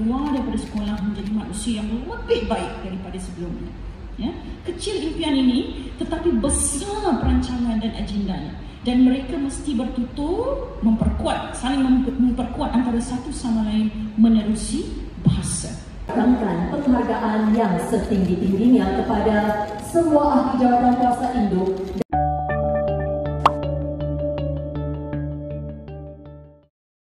keluar daripada sekolah menjadi manusia yang lebih baik daripada sebelumnya. Ya, kecil impian ini tetapi besar perancangan dan agendanya, dan mereka mesti bertutur, memperkuat, saling memperkuat antara satu sama lain menerusi bahasa. Penghargaan yang setinggi-tingginya kepada semua ahli jawatan kuasa induk